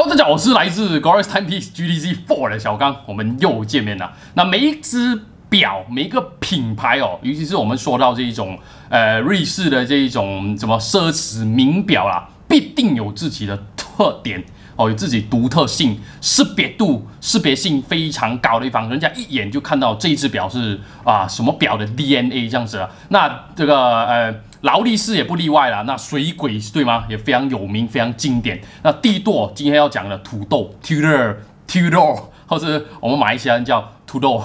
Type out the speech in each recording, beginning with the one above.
Hello， 大家好，我是来自 Glorious Timepiece GTZ4 的小刚，我们又见面了。那每一只表，每一个品牌哦，尤其是我们说到这一种瑞士的这一种什么奢侈名表啦，必定有自己的特点哦，有自己独特性、识别性非常高的地方，人家一眼就看到这一只表是什么表的 DNA 这样子啊。那这个劳力士也不例外啦，那水鬼对吗？也非常有名，非常经典。那帝舵今天要讲的土豆 Tudor， 或者我们马来西亚人叫土豆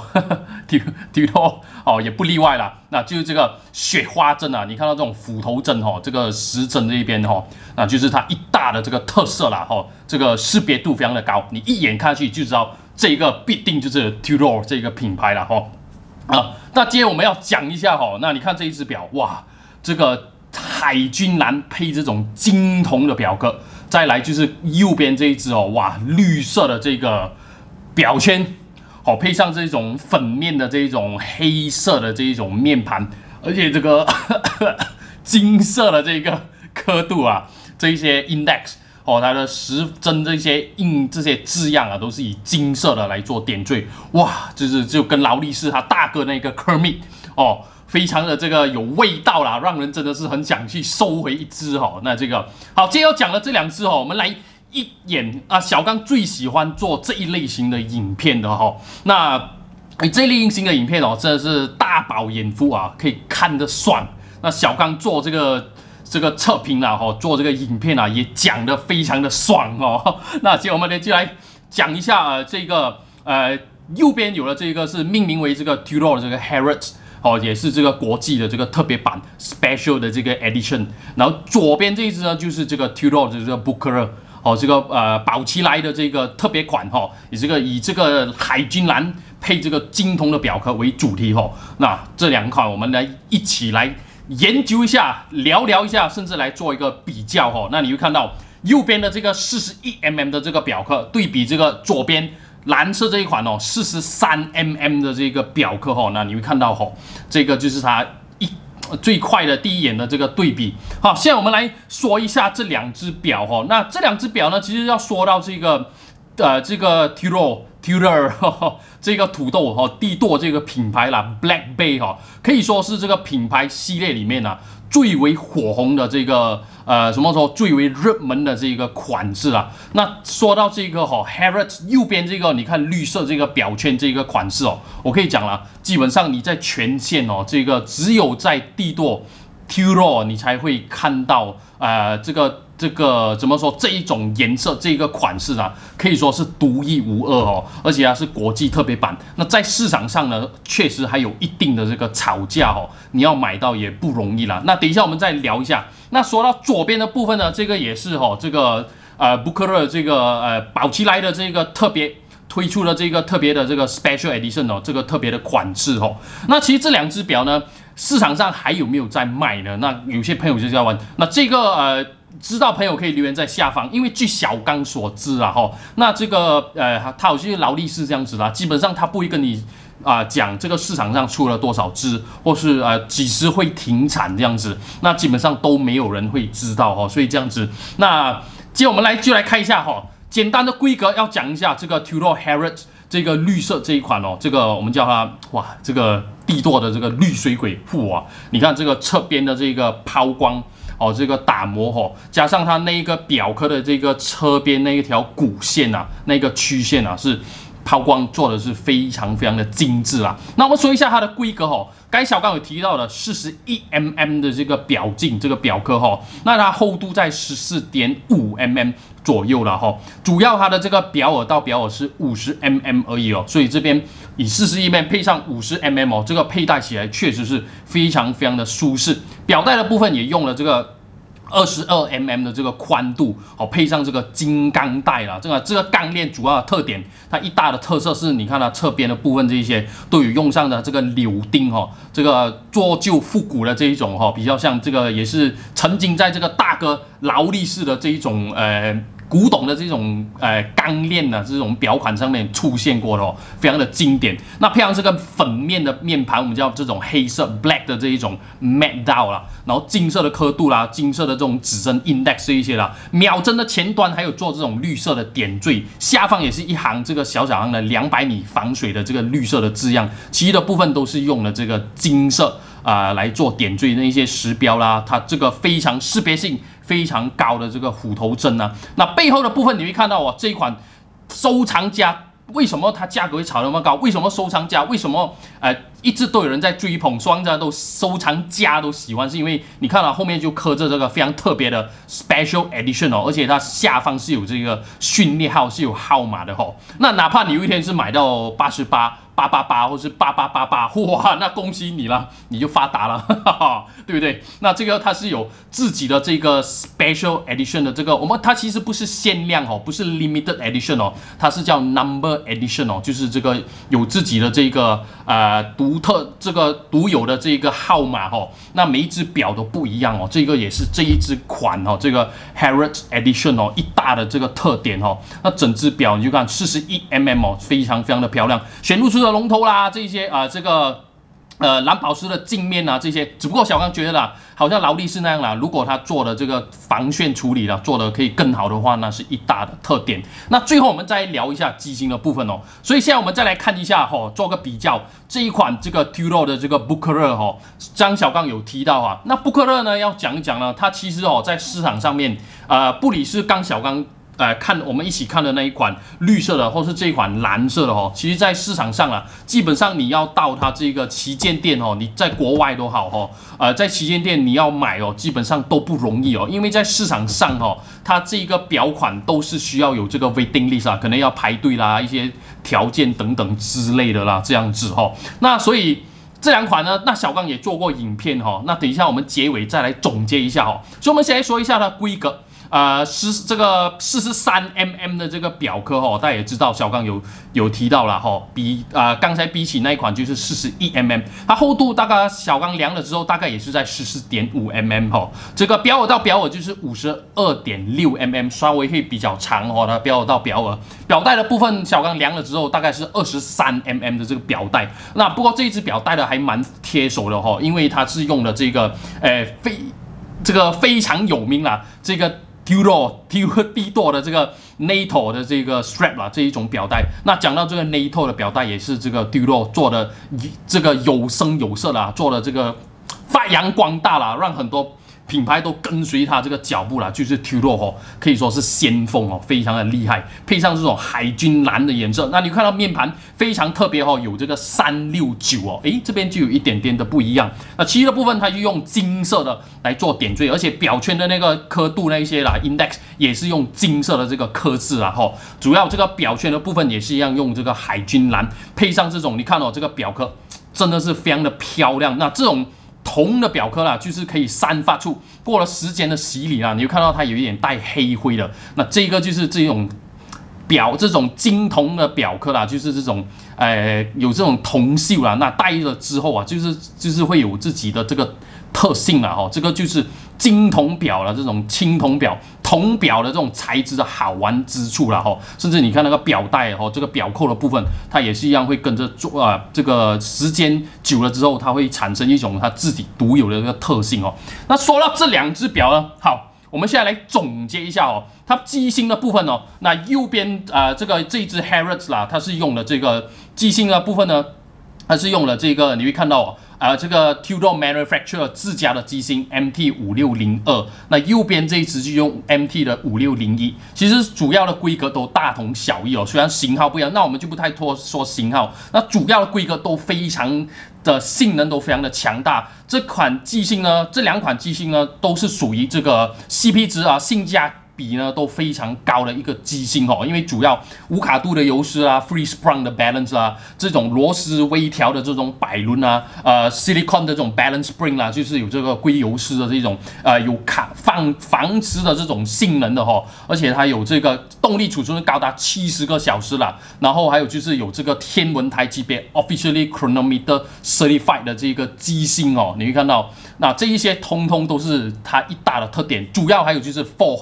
Tudor 哦，也不例外啦。那就是这个雪花针啊，你看到这种斧头针哦，这个时针这一边哦，那就是它一大的这个特色啦哦，这个识别度非常的高，你一眼看去就知道这个必定就是 Tudor 这个品牌啦哦。那今天我们要讲一下哦，那你看这一只表哇。这个海军蓝配这种金铜的表壳，再来就是右边这一只哦，哇，绿色的这个表圈，好配上这种粉面的这种黑色的这一种面盘，而且这个金色的这个刻度啊，这一些 index 哦，它的时针这些字样啊，都是以金色的来做点缀，哇，就跟劳力士他大哥那个 Kermit 哦。非常的这个有味道啦，让人真的是很想去收回一只哦。那这个好，今天要讲的这两只哦，我们来一眼啊。小刚最喜欢做这一类型的影片的哈。那这类型的影片哦，真的是大饱眼福啊，可以看得爽。那小刚做这个测评啊，哈，做这个影片啊，也讲得非常的爽哦。那今天我们就来讲一下这个右边有了这个是命名为这个 Tudor 的这个 Harrods。哦，也是这个国际的这个特别版 special 的这个 edition， 然后左边这一只呢就是这个 Tudor 的这个 Booker 哦，这个宝奇来的这个特别款哈，以这个海军蓝配这个金铜的表壳为主题哈。那这两款我们来一起来研究一下，聊一下，甚至来做一个比较哈。那你会看到右边的这个41mm 的这个表壳对比这个左边。蓝色这一款哦，43mm 的这个表壳哦，那你会看到哦，这个就是它最快的第一眼的这个对比。好，现在我们来说一下这两只表哦。那这两只表呢，其实要说到这个Tudor 这个土豆哦，帝舵这个品牌啦 ，Black Bay 哈，可以说是这个品牌系列里面啊最为火红的这个最为热门的这个款式啊。那说到这个Harrods 右边这个，你看绿色这个表圈这个款式哦，我可以讲了，基本上你在全线哦，这个只有在帝舵 Tudor 你才会看到这个怎么说这一种颜色这个款式啊，可以说是独一无二哦，而且是国际特别版。那在市场上呢，确实还有一定的这个炒价哦，你要买到也不容易啦。那等一下我们再聊一下。那说到左边的部分呢，这个也是这个Booker 这个宝奇来的这个特别推出了这个特别的这个 Special Edition 哦，这个特别的款式哦。那其实这两只表呢，市场上还有没有在卖呢？那有些朋友就在问，那这个知道朋友可以留言在下方，因为据小刚所知啊那这个他好像劳力士这样子啦，基本上他不会跟你讲这个市场上出了多少只，或是几时会停产这样子，那基本上都没有人会知道所以这样子，那接着我们就来看一下简单的规格要讲一下这个 Tudor Harrods 这个绿色这一款这个我们叫它这个帝舵的这个绿水鬼哇，你看这个侧边的这个抛光。这个打磨加上它那一个表壳的这个车边那一条骨线啊，那个曲线啊，是抛光做的是非常非常的精致啦。那我们说一下它的规格刚才小刚有提到的41mm 的这个表径这个表壳那它厚度在14.5mm 左右了主要它的这个表耳到表耳是50mm 而已所以这边以41mm 配上50mm这个佩戴起来确实是非常非常的舒适。表带的部分也用了这个22mm 的这个宽度配上这个金刚带啦，这个钢链主要的特点，它一大的特色是你看它侧边的部分这一些都有用上的这个柳钉这个做旧复古的这一种比较像这个也是曾经在这个大哥劳力士的这一种古董的这种钢链的这种表款上面出现过的哦，非常的经典。那配上这个粉面的面盘，我们叫这种黑色 black 的这一种 matte dial 啦，然后金色的刻度啦，金色的这种指针 index 这一些啦，秒针的前端还有做这种绿色的点缀，下方也是一行这个小行的200米防水的这个绿色的字样，其余的部分都是用了这个金色来做点缀的一些时标啦，它这个非常识别性非常高的这个虎头针啊，那背后的部分你会看到哦，这一款收藏家为什么它价格会炒那么高？为什么收藏家为什么一直都有人在追捧，收藏家都喜欢，是因为你看到后面就刻着这个非常特别的 special edition 哦，而且它下方是有这个序列号，是有号码的哦。那哪怕你有一天是买到88或是8888，哇，那恭喜你了，你就发达了，哈哈，对不对？那这个它是有自己的这个 special edition 的这个，它其实不是限量哦，不是 limited edition 哦，它是叫 number edition 哦，就是这个有自己的这个独有的这个号码哦。那每一只表都不一样哦，这个也是这一只款哦，这个 Harrods Edition 哦，一大的这个特点哦。那整只表你就看41mm 哦，非常非常的漂亮，显露出的龙头啦，这些这个蓝宝石的镜面啊，这些，只不过小刚觉得啦，好像劳力士那样啦，如果它做的这个防眩处理啦，做的可以更好的话，那是一大的特点。那最后我们再聊一下机芯的部分哦。所以现在我们再来看一下做个比较，这一款这个 Tudor 的这个 Bucherer 张小刚有提到啊，那 Bucherer 呢要讲一讲呢，它其实在市场上面不理是小刚。我们一起看的那一款绿色的，或是这一款蓝色的其实在市场上啊，基本上你要到它这个旗舰店你在国外都好在旗舰店你要买基本上都不容易因为在市场上它这个表款都是需要有这个 waiting list 啊，可能要排队啦，一些条件等等之类的啦，这样子那所以这两款呢，那小刚也做过影片那等一下我们结尾再来总结一下所以我们先来说一下它的规格。这个43mm 的这个表刻大家也知道，小刚有提到了比刚才比起那一款就是41mm， 它厚度大概小刚量了之后大概也是在14.5mm 这个表耳到表耳就是 52.6mm， 稍微会比较长它表耳到表耳。表带的部分小刚量了之后大概是 23mm 的这个表带，那不过这一只表带的还蛮贴手的因为它是用了这个非常有名啦，这个Tudor 的这个 NATO 的这个 strap 啦，这一种表带。那讲到这个 NATO 的表带，也是这个 Tudor 做的这个有声有色啦，做的这个发扬光大啦，让很多品牌都跟随它这个脚步啦，就是 Tudor 可以说是先锋非常的厉害，配上这种海军蓝的颜色，那你看到面盘非常特别有这个369这边就有一点点的不一样。那其余的部分它就用金色的来做点缀，而且表圈的那个刻度那一些啦 ，index 也是用金色的这个刻字啦主要这个表圈的部分也是一样用这个海军蓝，配上这种你看这个表刻真的是非常的漂亮。那这种铜的表刻啦，就是可以散发出过了时间的洗礼啦，你会看到它有一点带黑灰的。那这个就是这种这种金铜的表刻啦，就是这种有这种铜锈啦，那戴了之后啊，就是会有自己的这个特性啦这个就是金铜表啦，这种青铜表。铜表的这种材质的好玩之处啦甚至你看那个表带这个表扣的部分，它也是一样会跟着这个时间久了之后，它会产生一种它自己独有的这个特性那说到这两只表呢，好，我们现在来总结一下它机芯的部分那右边这一只 Harrods 啦，它是用了这个机芯的部分呢，它是用了这个你会看到这个 Tudor Manufacturer 自家的机芯 MT5602， 那右边这一只就用 MT 的5601，其实主要的规格都大同小异虽然型号不一样，那我们就不太多说型号，那主要的规格都非常的性能都非常的强大。这款机芯呢，这两款机芯呢，都是属于这个 CP 值性价比呢都非常高的一个机芯因为主要无卡度的油丝啦 ，free sprung 的 balance 啦，这种螺丝微调的这种摆轮啊，silicone 的这种 balance spring 啦，就是有这个硅油丝的这种有防磁的这种性能的而且它有这个动力储存高达70个小时啦，然后还有就是有这个天文台级别 officially chronometer certified 的这个机芯你会看到，那这一些通通都是它一大的特点，主要还有就是4 Hz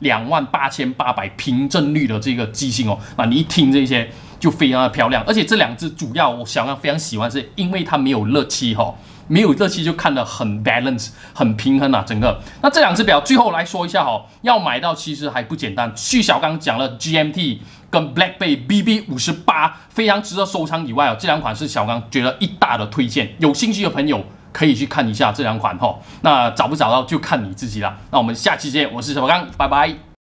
28,800平正率的这个机芯哦。那你一听这些就非常的漂亮，而且这两只主要我小刚非常喜欢，是因为它没有热气哈。没有热气就看得很 balance 很平衡啊，整个。那这两只表最后来说一下哈，要买到其实还不简单。去小刚讲了 GMT 跟 Black Bay BB58非常值得收藏以外哦，这两款是小刚觉得一大的推荐，有兴趣的朋友可以去看一下这两款哈。那找不找到就看你自己啦。那我们下期见，我是小刚，拜拜。